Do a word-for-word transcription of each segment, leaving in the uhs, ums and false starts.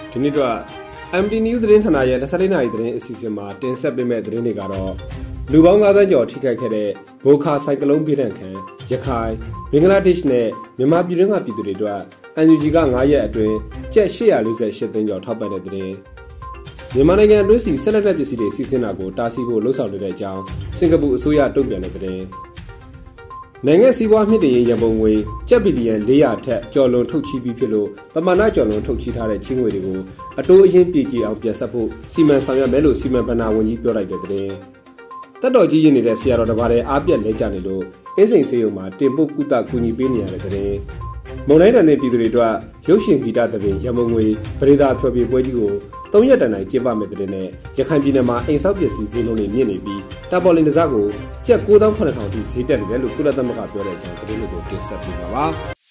ဒီနေ့တော့ M D News သတင်းဌာနရဲ့၂၄နာရီသတင်းအစီအစဉ်မှာတင်ဆက်ပေးမယ့်သတင်းတွေကတော့လူပေါင်း၅သန်းကျော်ထိခိုက်ခဲ့တဲ့မိုခါဆိုင်ကလုန်းဘေးဒဏ်ခံရခိုင်ဘင်္ဂလားဒေ့ရှ်နဲ့မြန်မာပြည်တွင်းကပြည်သူတွေအတွက် N U G က၅ရက်အတွင်းကျပ်၈၄၈သိန်းကျော်ထောက်ပံ့တဲ့သတင်းမြန်မာနိုင်ငံအတွင်းစီဆက်လက်တဲ့ပစ္စည်းတွေစီစဉ်တာကိုတားဆီးဖို့လှုံ့ဆော်နေတဲ့အကြောင်းစင်ကာပူအစိုးရတုံ့ပြန်တဲ့သတင်းနိုင်ငံစီးပွားမြင့်တင်ရေးရန်ပုံငွေကျပ်ဘီလီယံ၄ရာထက်ကျော်လွန်ထုတ်ချီးပြီးဖြစ်လို့ပမာဏကျော်လွန်ထုတ်ချီးထားတဲ့ချင်းငွေတွေကိုအတိုးအရင်ပြည်ကြည်အောင်ပြန်ဆက်ဖို့စီမံဆောင်ရွက်မယ်လို့စီမံဘဏ္ဍာဝန်ကြီးပြောလိုက်တဲ့သတင်းတက်တော်ကြီးရင်းနေတဲ့ဆရာတော်တစ်ပါးတဲ့အားပြက်လဲကျနေလို့အင်းစိန်စေးရုံမှာတင်ပုတ်ကုသကူညီပေးနေရတဲ့သတင်းမုံတိုင်းတန်တဲ့ပြည်သူတွေအတွက်ရုပ်ရှင်ဂီတသဘင်ရန်ပုံငွေပရိဒါဖျော်ဖြေပွဲကြီးကိုသုံးရက်တန်တိုင်ကျင်းပမယ်တဲ့နဲ့ရခိုင်ပြည်နယ်မှာအိမ်ဆောက်ပစ္စည်းဈေးနှုန်းတွေမြင့်နေပြီးတာပေါ်လင်တစားကိုကျပ်၉သောင်း၇ထောင်ထိဈေးတက်နေတယ်လို့ကုလသမဂ္ဂပြောတဲ့အကြောင်းသတင်းတွေကိုတင်ဆက်ပေးပါပါ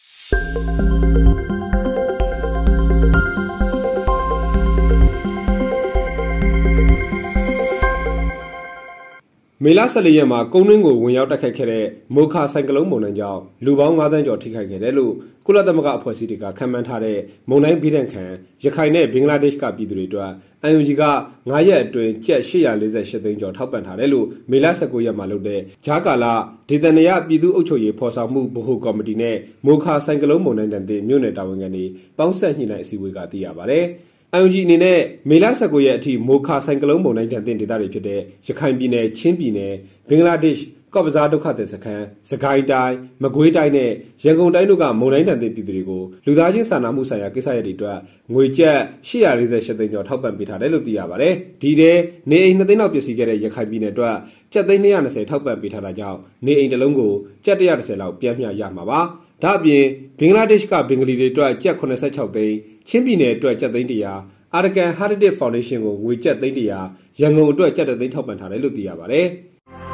မေလ၁၄ရက်မှာကုန်းတွင်းကိုဝင်ရောက်တိုက်ခတ်ခဲ့တဲ့မိုခါဆိုင်ကလုန်းမုန်တိုင်းကြောင့်လူပေါင်း၅သန်းကျော်ထိခိုက်ခဲ့တယ်လို့ကုလသမဂ္ဂအဖွဲ့အစည်းတွေကခန့်မှန်းထားတဲ့မုန်တိုင်းဘေးဒဏ်ခံရခိုင်နဲ့ဘင်္ဂလားဒေ့ရှ်ကပြည်သူတွေအတွက် N U G က၅ရက်အတွင်းကျပ်၈၄၈သိန်းကျော်ထောက်ပံ့ထားတယ်လို့မေလ၁၉ရက်မှာလုပ်တဲ့ဂျာကာလာဒေသနရပြည်သူ့အုပ်ချုပ်ရေးဖော်ဆောင်မှုဗဟိုကော်မတီနဲ့မိုခါဆိုင်ကလုန်းမုန်တိုင်းတန်တဲ့မြို့နယ်တာဝန်ခံတွေပေါင်းဆက်ညှိနှိုင်းအစည်းအဝေးကသိရပါတယ်N U G အနေနဲ့မေလ၁၉ရက်အထိမိုခါဆိုင်ကလုန်းမုန်တိုင်းတန်တဲ့ဒေသတွေဖြစ်တဲ့ရခိုင်ပြည်နယ်ချင်းပြည်နယ်ဘင်္ဂလားဒေ့ရှ်ကော့ပဇားဒုက္ခသည်စခန်းစကိုင်းတိုင်းမကွေးတိုင်းနဲ့ရန်ကုန်တိုင်းတို့ကမုန်တိုင်းတန်တဲ့ပြည်သူတွေကိုလူသားချင်းစာနာမှုဆိုင်ရာကိစ္စရပ်တွေအတွက်ငွေကျပ်၈၄၈သိန်းကျော်ထောက်ပံ့ပေးထားတယ်လို့သိရပါတယ်။ဒီထဲနေအိမ်၂သိန်းလောက်ပျက်စီးခဲ့တဲ့ရခိုင်ပြည်နယ်အတွက်ကျပ်သိန်း၂၂၀ထောက်ပံ့ပေးထားတာကြောင့်နေအိမ်တစ်လုံးကိုကျပ်၁၁၀လောက်ပြန်မျှရမှာပါ။ဒါ့အပြင်ဘင်္ဂလားဒေ့ရှ်ကဘင်္ဂလီတွေအတွက်ကျပ်၈၆သိန်းချင်းပြည်နယ်အတွက်ကျပ်သိန်း၁၀၀အာရကန်ဟာရတစ်ဖောင်ဒေးရှင်းကိုငွေကျပ်သိန်း၁၀၀ရန်ကုန်အတွက်ကျပ်သိန်းထောက်ပံ့ထားတယ်လို့သိရပါတယ်။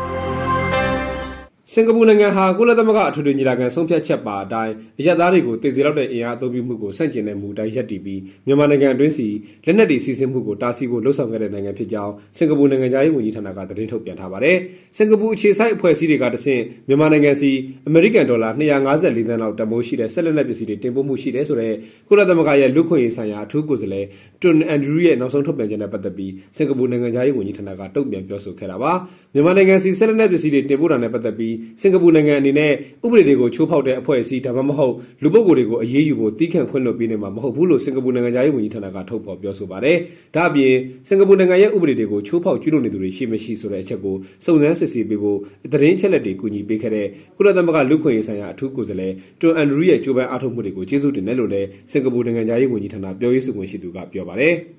စင်ကာပူနိုင်ငံဟာကုလသမဂ္ဂအထွေထွေညီလာခံဆုံးဖြတ်ချက်ပါအတိုင်းအရက်သားတွေကိုတည်စီလောက်တဲ့အင်အားအသုံးပြုမှုကိုဆန့်ကျင်တဲ့မူတိုင်းရပ်တည်ပြီးမြန်မာနိုင်ငံအတွင်းစီလက်နက်တွေစီစဉ်မှုကိုတားဆီးဖို့လှုံ့ဆော်ခဲ့တဲ့နိုင်ငံဖြစ်ကြောင်းစင်ကာပူနိုင်ငံသားရေးဝန်ကြီးဌာနကသတင်းထုတ်ပြန်ထားပါတယ်။စင်ကာပူအခြေစိုက်အဖွဲ့အစည်းတွေကတဆင့်မြန်မာနိုင်ငံစီအမေရိကန်ဒေါ်လာ၂၅၄သန်းလောက်တန်ဖိုးရှိတဲ့ဆက်လက်နက်ပစ္စည်းတွေတင်ပို့မှုရှိတယ်ဆိုတဲ့ကုလသမဂ္ဂရဲ့လူ့ခွင့်ရေးဆိုင်ရာအထူးကိုယ်စားလှယ်တွန်အန်ဒရူးရဲ့နောက်ဆုံးထုတ်ပြန်ချက်နဲ့ပတ်သက်ပြီးစင်ကာပူနိုင်ငံသားရေးဝန်ကြီးဌာနကတုံ့ပြန်ပြောဆိုခဲ့တာပါ။မြန်မာနိုင်ငံစီဆက်လက်နက်ပစ္စည်းတွေတင်ပို့တာနဲ့ပတ်သက်ပြီးစင်ကာပူနိုင်ငံအနေနဲ့ဥပဒေတွေကိုချိုးဖောက်တဲ့အဖွဲ့အစည်းဒါမှမဟုတ်လူပုဂ္ဂိုလ်တွေကိုအရေးယူဖို့တီးခန့်ခွင့်လွှတ်ပေးနေမှာမဟုတ်ဘူးလို့စင်ကာပူနိုင်ငံသားရေးဝန်ကြီးဌာနကထုတ်ဖော်ပြောဆိုပါတယ်။ဒါ့အပြင်စင်ကာပူနိုင်ငံရဲ့ဥပဒေတွေကိုချိုးဖောက်ကျူးလွန်နေသူတွေရှိမရှိဆိုတဲ့အချက်ကိုစုံစမ်းစစ်ဆေးပေးဖို့သတင်းချက်လက်တွေကူညီပေးခဲ့တဲ့ကုလသမဂ္ဂလူ့ခွင့်ရေးဆိုင်ရာအထူးကိုယ်စားလှယ်တွန်အန်ဒရူးရဲ့ကြိုးပမ်းအားထုတ်မှုတွေကိုကျေးဇူးတင်တယ်လို့လည်းစင်ကာပူနိုင်ငံသားရေးဝန်ကြီးဌာနပြောရေးဆိုခွင့်ရှိသူကပြောပါတယ်။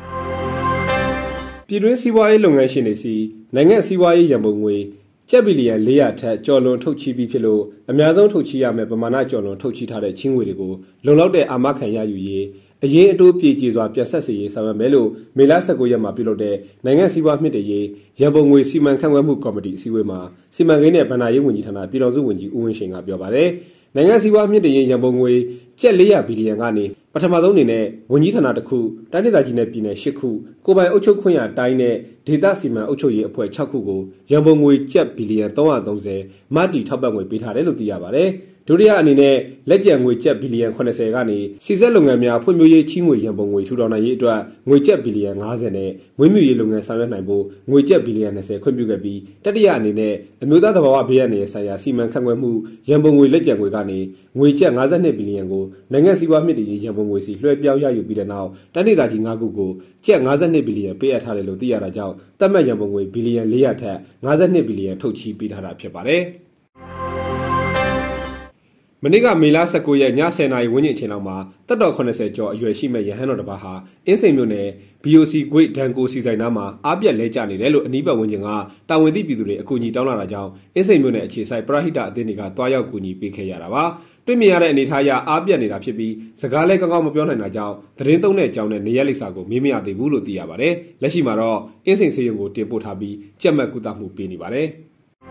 ပြည်တွင်းစီးပွားရေးလုပ်ငန်းရှင်တွေစီနိုင်ငံစီးပွားရေးရန်ပုံငွေကျပ်ဘီလီယံ၄ရာထက်ကျော်လွန်ထုတ်ချီးပြီးဖြစ်လို့အများဆုံးထုတ်ချီးရမယ့်ပမာဏကျော်လွန်ထုတ်ချီးထားတဲ့ချင်းငွေတွေကိုလုံလောက်တဲ့အာမခံရယူရေးအရင်အတိုးပြေကျေစွာပြန်ဆက်စေရေးဆောင်ရွက်မယ်လို့မေလ၁၉ရက်မှာပြုလုပ်တဲ့နိုင်ငံစီးပွားမြင့်တင်ရေးရန်ပုံငွေစီမံခန့်ခွဲမှုကော်မတီအစည်းအဝေးမှာစီမံကိန်းနဲ့ဗဏ္ဍာရေးဝန်ကြီးဌာနပြည်ထောင်စုဝန်ကြီးဦးဝင်းရှိန်ကပြောပါတယ်။နိုင်ငံစီးပွားမြင့်တင်ရေးရန်ပုံငွေကျပ်၄ရာဘီလီယံကနေပထမဆုံးအနေနဲ့ဝန်ကြီးဌာနတစ်ခုတိုင်းဒေသကြီးနယ်ပြည်နယ်၈ခုကိုပိုင်အုပ်ချုပ်ခွင့်ရတိုင်းနဲ့ဒေသစီမံအုပ်ချုပ်ရေးအဖွဲ့၆ခုကိုရန်ပုံငွေကျပ်ဘီလီယံ၃၃၀မတ်တီထောက်ပံ့ငွေပေးထားတယ်လို့သိရပါတယ်။ဒုတိယအနေနဲ့လက်ကျန်ငွေကျပ်ဘီလီယံ၇၀ကနေစီစက်လုပ်ငန်းများဖွံ့ဖြိုးရေးချီးငွေရန်ပုံငွေထူထောင်နိုင်ရေးအတွက်ငွေကျပ်ဘီလီယံ၅၀နဲ့မွေးမြူရေးလုပ်ငန်းဆောင်ရွက်နိုင်ဖို့ငွေကျပ်ဘီလီယံ၂၀ခွင့်ပြုခဲ့ပြီးတတိယအနေနဲ့အမျိုးသားသဘာဝဘေးအန္တရာယ်ဆိုင်ရာစီမံခန့်ခွဲမှုရန်ပုံငွေလက်ကျန်ငွေကနေငွေကျပ်၅၂ဘီလီယံကိုနိုင်ငံစီးပွားမြင့်တင်ရေးရန်ပုံငွေစီလွှဲပြောင်းရယူပြီးတဲ့နောက်တိုင်းဒေသကြီး၅ခုကိုကျပ်၅၂ဘီလီယံပေးအပ်ထားတယ်လို့သိရတာကြောင့်သတ်မှတ်ရန်ပုံငွေဘီလီယံ၄ရာထက်၅၂ဘီလီယံထုတ်ချီးပေးထားတာဖြစ်ပါတယ်။မနေ့ကမေလ၁၉ရက်ည၁၀နာရီဝန်းကျင်အချိန်လောက်မှာတက်တော်၇၀ကျော်အရွယ်ရှိမဲ့ရဟန်းတော်တစ်ပါးဟာအင်းစိန်မြို့နယ် B O C ဂွိတ်ဒန်ကိုစီဆိုင်နားမှာအားပြက်လဲကျနေတယ်လို့အနီးပတ်ဝန်းကျင်ကတာဝန်သိပြည်သူတွေအကူအညီတောင်းလာတာကြောင့်အင်းစိန်မြို့နယ်အခြေဆိုင်ပရဟိတအသင်းတွေကတွားရောက်ကူညီပေးခဲ့ရတာပါ။တွေ့မြင်ရတဲ့အနေအထားအရအားပြက်နေတာဖြစ်ပြီးစကားလဲကောင်းကောင်းမပြောနိုင်တာကြောင့်သတင်းသုံးတဲ့အကြောင်းနဲ့နေရက်လိပ်စာကိုမေးမရသေးဘူးလို့သိရပါတယ်။လက်ရှိမှာတော့အင်းစိန်ဆေးရုံကိုတင်ပို့ထားပြီးကြက်မှတ်ကုသမှုပေးနေပါတယ်။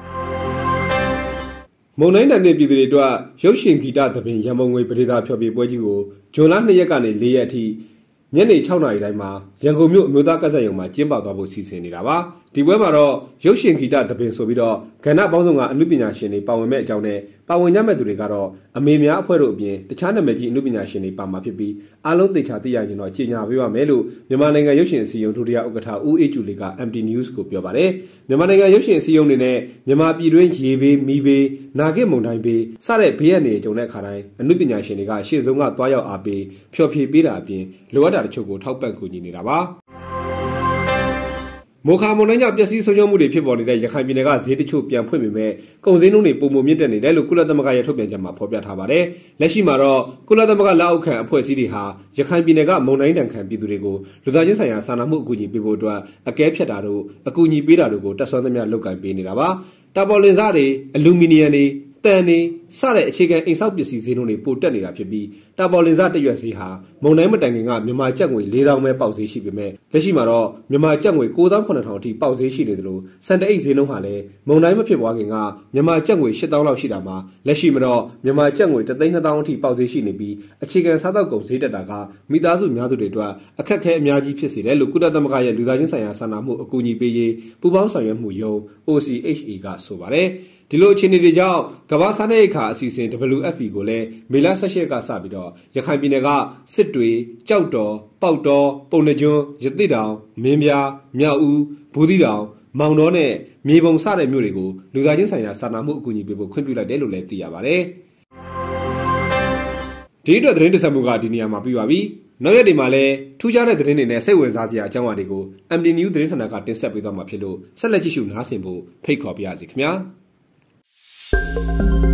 မုံတိုင်းတန်တဲ့ပြည်သူတွေအတွက်ရုပ်ရှင်ဂီတသဘင်ရန်ပုံငွေပရိဒါဖျော်ဖြေပွဲကြီးကိုဇွန်လ၂ရက်ကနေ၄ရက်အထိညနေ၆နာရီတိုင်းမှာရန်ကုန်မြို့အမျိုးသားကစားရုံမှာကျင်းပသွားဖို့စီစဉ်နေတာပါဒီပွဲမှာတော့ရုပ်ရှင်ဂီတသဘင်ဆိုပြီးတော့ကဏ္ဍပေါင်းစုံကအမှုပညာရှင်တွေပါဝင်မဲ့အကြောင်းနဲ့ပါဝင်ကြမဲ့သူတွေကတော့အမေများအဖွဲ့တို့အပြင်တခြားနာမည်ကြီးအမှုပညာရှင်တွေပါမှာဖြစ်ပြီးအားလုံးသိချာသိရရင်တော့ကြေညာပေးပါမယ်လို့မြန်မာနိုင်ငံရုပ်ရှင်အစည်းအရုံးဒုတိယဥက္ကဋ္ဌဦးအေးကျူလေးက M T News ကိုပြောပါတယ်မြန်မာနိုင်ငံရုပ်ရှင်အစည်းအရုံးတွေနဲ့မြန်မာပြည်တွင်းရေဘေးမီးဘေးနာဂစ်မုန်တိုင်းဘေးစတဲ့ဘေးရန်တွေကြုံတဲ့အခါတိုင်းအမှုပညာရှင်တွေကရှေ့ဆုံးကသွားရောက်အားပေးဖျော်ဖြေပေးတာအပြင်လိုအပ်တာတချို့ကိုထောက်ပံ့ကူညီနေတာပါမိုခါမွန်တိုင်းကြောင့်ပျက်စီးဆုံးရှုံးမှုတွေဖြစ်ပေါ်နေတဲ့ရခိုင်ပြည်နယ်ကဈေးတချို့ပြန်ဖွင့်ပေမဲ့ကုန်စည်နှုန်းတွေပုံမှန်မြင့်တက်နေတယ်လို့ကုလသမဂ္ဂရဲ့ထုတ်ပြန်ချက်မှာဖော်ပြထားပါတယ်။လက်ရှိမှာတော့ကုလသမဂ္ဂလက်အောက်ခံအဖွဲ့အစည်းတွေဟာရခိုင်ပြည်နယ်ကမုန်တိုင်းတန်ခံပြည်သူတွေကိုလူသားချင်းဆိုင်ရာစာနာမှုအကူအညီပေးဖို့အတွက်အကဲဖြတ်တာတို့အကူအညီပေးတာတို့ကိုတက်ဆွမ်းသမျှလုပ်ကိုင်ပေးနေတာပါ။တာပေါ်လင်စားတွေအလူမီနီယံတွေတန်နေစတဲ့အခြေခံအိမ်ဆောက်ပစ္စည်းဈေးနှုန်းတွေပိုတက်နေတာဖြစ်ပြီးတာပေါ်လင်စားတရွက်ဈေးဟာမုန်တိုင်းမတိုင်ခင်ကမြန်မာကျပ်ငွေ၄သောင်းပဲပေါက်ဈေးရှိပေမဲ့လက်ရှိမှာတော့မြန်မာကျပ်ငွေ၉သောင်း၇ထောင်အထိပေါက်ဈေးရှိနေတယ်လို့စံတအိတ်ဈေးနှုန်းဟာလည်းမုန်တိုင်းမဖြစ်ပွားခင်ကမြန်မာကျပ်ငွေ၈သောင်းလောက်ရှိတာမှာလက်ရှိမှာတော့မြန်မာကျပ်ငွေ၁သိန်း၂သောင်းအထိပေါက်ဈေးရှိနေပြီးအခြေခံစားသောက်ကုန်ဈေးတက်တာကမိသားစုများစုတွေအတွက်အခက်အခဲအများကြီးဖြစ်စေတယ်လို့ကုလသမဂ္ဂရဲ့လူသားချင်းဆိုင်ရာစာနာမှုအကူအညီပေးရေးပူးပေါင်းဆောင်ရွက်မှုယုံ O C H A ကဆိုပါတယ်ဒီလိုအခြေအနေတွေကြောင့်ကမ္ဘာစားနပ်ရိက္ခာအစီအစဉ် W F P ကိုလည်းမေလ၁၈ရက်ကစပြီးတော့ရခိုင်ပြည်နယ်ကစစ်တွေကြောက်တော်ပေါက်တော်ပုံနှကျွန်းရသေ့တောင်မင်းပြားမြောက်ဦးဘူးသီးတောင်မောင်တော်နဲ့မြေပုံစတဲ့မြို့တွေကိုလူသားချင်းဆိုင်ရာစာနာမှုအကူအညီပေးဖို့ခွင့်ပြုလိုက်တယ်လို့လည်းသိရပါတယ်ဒီအတွက်သတင်းတင်ဆက်မှုကဒီနေရာမှာပြီးပါပြီနောက်ရက်တွေမှာလည်းထူးခြားတဲ့သတင်းတွေနဲ့စိတ်ဝင်စားစရာအကြောင်းအရာတွေကို M T News သတင်းဌာနကတင်ဆက်ပေးသွားမှာဖြစ်လို့ဆက်လက်ကြည့်ရှုနားဆင်ဖို့ဖိတ်ခေါ်ပါရစေခင်ဗျာ